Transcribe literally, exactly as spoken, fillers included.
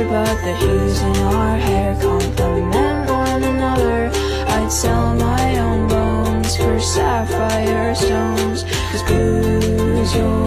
but the hues in our hair complement one another. I'd sell my own bones for sapphire stones, 'cause blue's your